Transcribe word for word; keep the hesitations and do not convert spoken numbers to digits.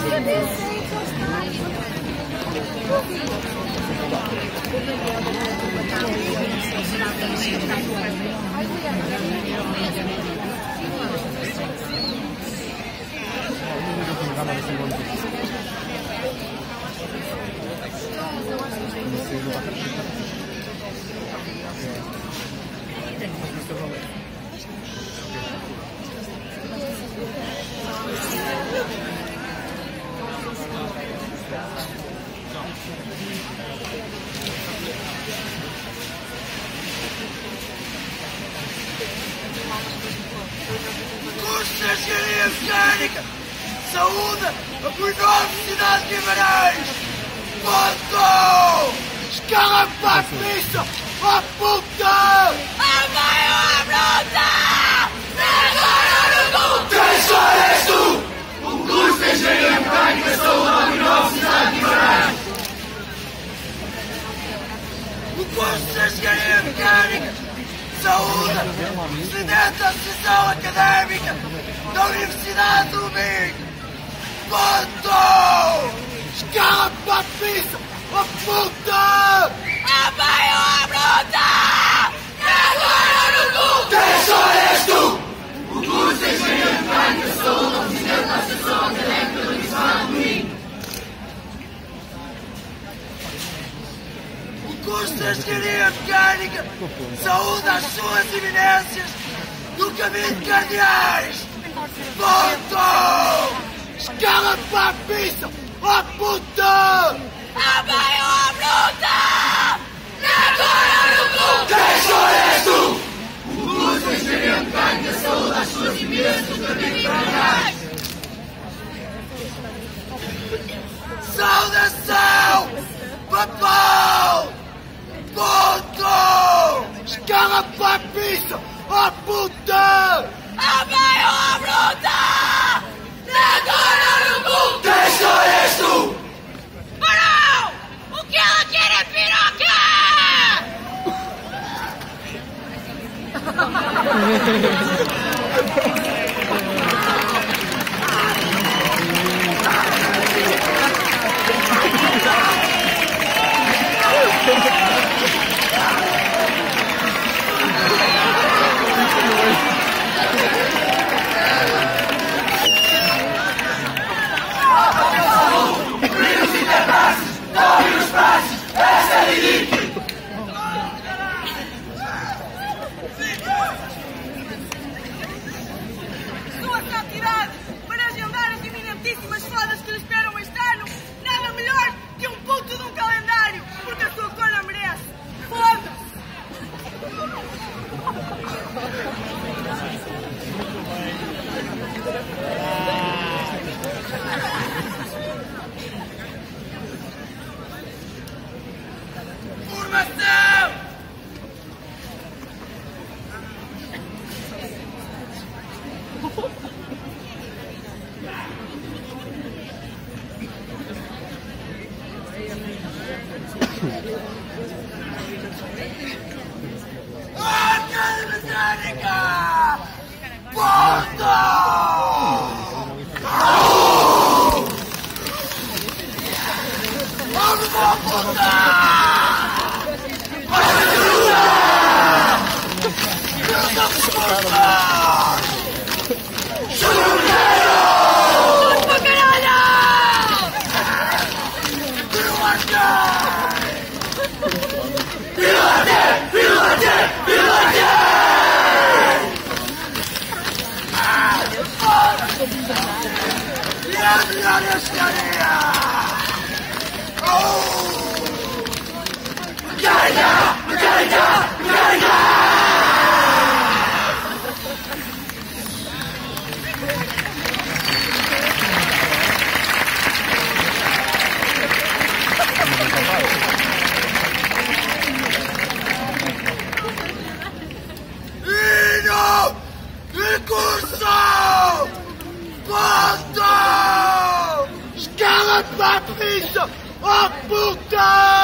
Cursos de Engenharia Mecânica, Saúde, apoiou a Universidade de Guimarães. Ponto! Escala para a pista, ó puta! A maior bruta! Agora no gol! Quem só és tu? O curso de Engenharia Mecânica, Saúde, apoiou a Universidade de Guimarães. O curso de Engenharia Mecânica, Saúde, Presidente da Associação Académica da Universidade do Minho. Ponto! Escala para a pista, ó puta! A maior bruta! Agora no gol! Quem só és tu? O curso de Engenharia Mecânica, Saúde, Presidente da Associação Académica da Universidade do Minho. O curso de Engenharia Mecânica, Saúde às suas eminências do caminho de cardeais. Ponto! Escala para a pista, ó puta! A maior bruta! Agora no gol! Quem só és tu? O curso de Engenharia Mecânica, Saúde às suas eminências do caminho de cardeais. Saudação! Papão! Ponto! Escala para a pista, ó puta! A maior bruta! Agora no gol! Quem só és tu? Parou! O que ela quer é piroca! Sua santidade, para agendar as eminentíssimas fodas que lhe esperam este ano, nada melhor que um puto de um calendário, porque a sua cona merece. Foda-se! Formação! Academia Mecânica! Ponto! Vamos à puta! Ajuda! Filha puta! Chuleiro! Tudo para caralho! Vilate! Vilate! Vilate! Vilate! E a minha escaria! Mecânica! Mecânica! Mecânica! Hino! Recurso! Ponto! Escala para a pista! Oh puta!